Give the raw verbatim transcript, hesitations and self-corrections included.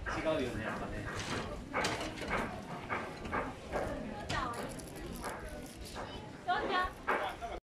違うよね、やっぱね。